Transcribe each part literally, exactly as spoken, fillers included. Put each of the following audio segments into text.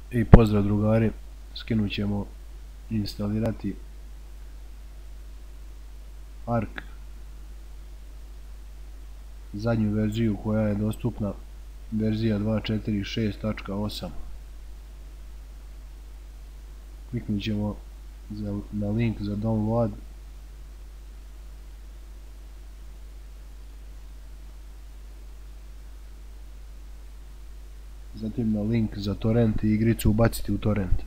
I pozdrav drugari, skinut ćemo instalirati Ark, zadnju verziju koja je dostupna, verzija dva četiri šest tačka osam. Kliknut ćemo na link za download. Zatim na link za torrent i igricu ubaciti u torrent.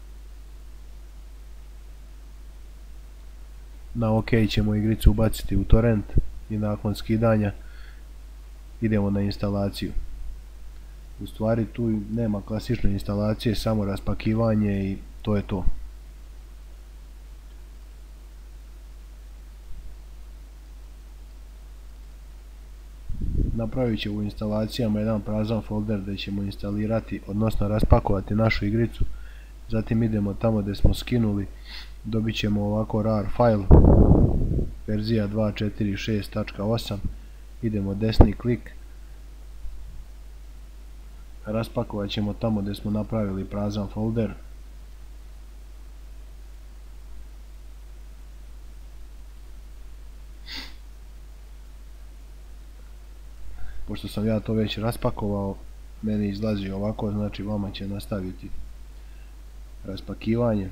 Na OK ćemo igricu ubaciti u torrent i nakon skidanja idemo na instalaciju. U stvari tu nema klasične instalacije, samo raspakivanje i to je to. Napravit ćemo u instalacijama jedan prazan folder gdje ćemo instalirati, odnosno raspakovati našu igricu. Zatim idemo tamo gdje smo skinuli, dobit ćemo ovako rar file, verzija dva četiri šest tačka osam. Idemo desni klik, raspakovat ćemo tamo gdje smo napravili prazan folder. Pošto sam ja to već raspakovao, meni izlazi ovako, znači vama će nastaviti raspakivanje.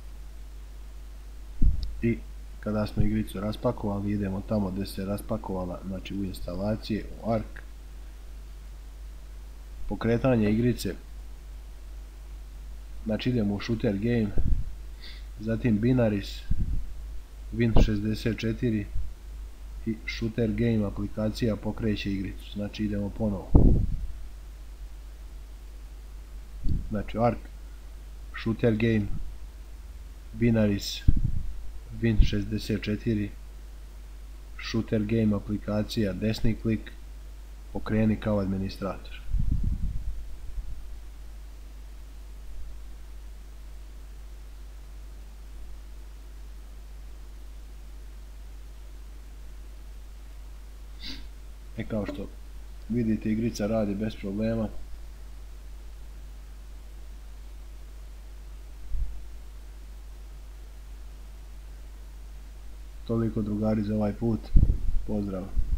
I kada smo igricu raspakovali, idemo tamo gdje se raspakovala, znači u instalacije, u Ark. Pokretanje igrice, znači idemo u shooter game, zatim binaries, win šezdeset četiri i shooter game aplikacija pokreće igricu, znači idemo ponovo. Znači Ark, shooter game, binaries, win šezdeset četiri, shooter game aplikacija, desni klik, pokreni kao administrator. E kao što vidite, igrica radi bez problema. Toliko drugari za ovaj put. Pozdrav.